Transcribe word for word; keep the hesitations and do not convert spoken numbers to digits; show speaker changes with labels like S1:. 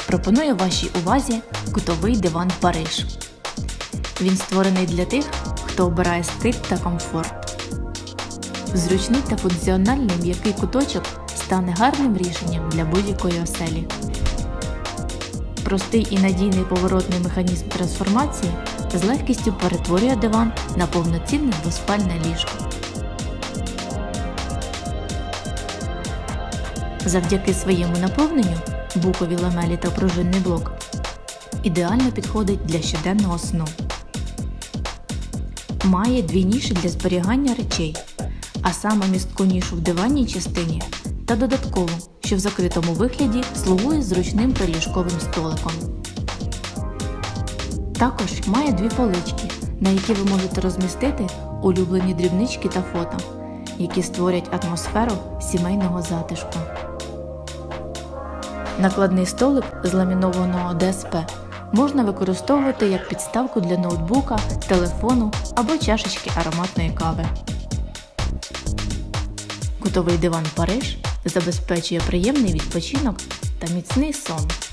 S1: пропоную вашій увазі кутовий диван Париж. Він створений для тих, хто обирає стиль та комфорт. Зручний та функціональний м'який куточок стане гарним рішенням для будь-якої оселі. Простий і надійний поворотний механізм трансформації з легкістю перетворює диван на повноцінне двоспальне ліжко. Завдяки своєму наповненню, букові ламелі та пружинний блок, ідеально підходить для щоденного сну. Має дві ніші для зберігання речей, а саме містку нішу в диванній частині та додаткову, що в закритому вигляді слугує зручним приліжковим столиком. Також має дві полички, на які ви можете розмістити улюблені дрібнички та фото, які створять атмосферу сімейного затишку. Накладний столик з ламінованого де ес пе можна використовувати як підставку для ноутбука, телефону або чашечки ароматної кави. Кутовий диван Париж забезпечує приємний відпочинок та міцний сон.